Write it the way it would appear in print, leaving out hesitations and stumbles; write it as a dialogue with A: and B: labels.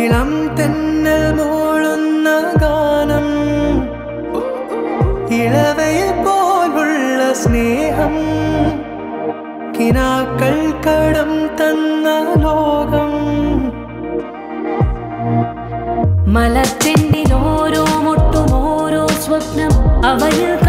A: ഇളം തെന്നൽ മൂളുന്ന ഗാനം ഇളവയിൽ പോലുള്ള സ്നേഹം കിനാക്കൾ കടം തന്ന ലോകം
B: മലച്ചെണ്ടിൽ ഓരോ മുട്ടും ഓരോ സ്വപ്നം അവയിൽ